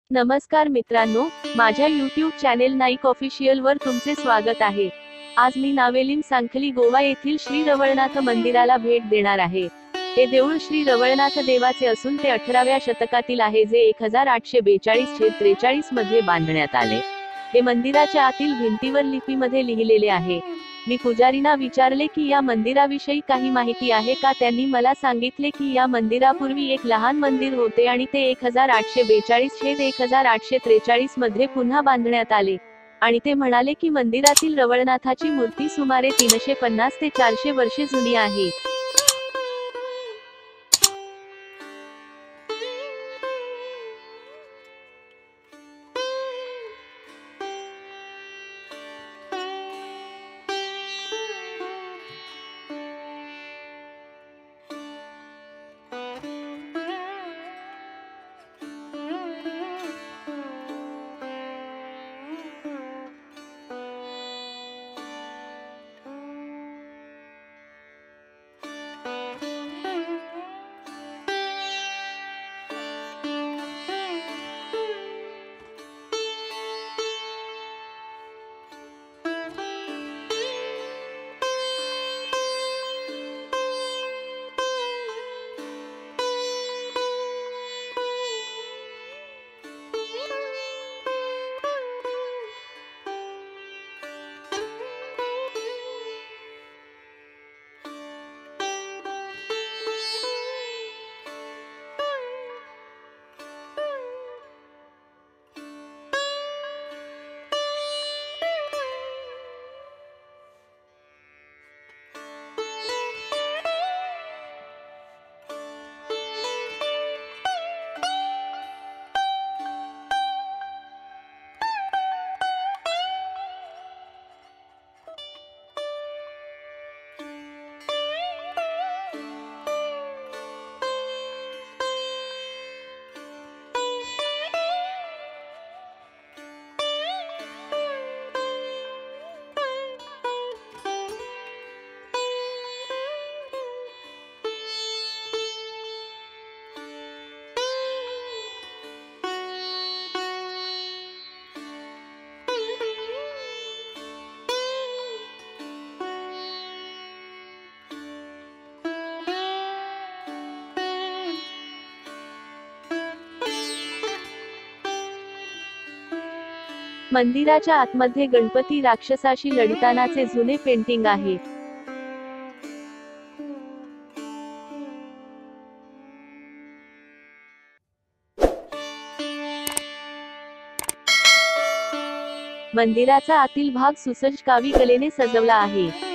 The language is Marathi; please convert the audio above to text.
नमस्कार मित्रांनो, माझ्या YouTube चॅनेल नाईक ऑफिशियल वर तुमचे स्वागत आहे। आज मी नावेलीम सांखली गोवा येथील श्री रवळनाथ मंदिराला भेट देणार आहे। हे देऊळ श्री रवळनाथ देवाचे असून ते 18व्या शतकातील आहे, जे 1842-43 मध्ये बांधण्यात आले। हे मंदिराच्या आतील भिंतीवर लिपीमध्ये लिहिलेले आहे। मी पुजारींना विचारले की या मंदिराविषयी काही माहिती आहे का। त्यांनी मला सांगितले की या मंदिरापूर्वी एक लहान मंदिर होते आणि ते 1842-1843 मध्ये पुन्हा बांधण्यात आले, आणि ते म्हणाले की मंदिरातील रवळनाथाची मूर्ती सुमारे 350 ते 400 वर्षे जुनी आहे। मंदिराच्या आतमध्ये गणपती राक्षसाशी लढतानाचे जुने पेंटिंग आहे। मंदिराचा आतील भाग सुसज्ज कावी कलेने सजवला आहे।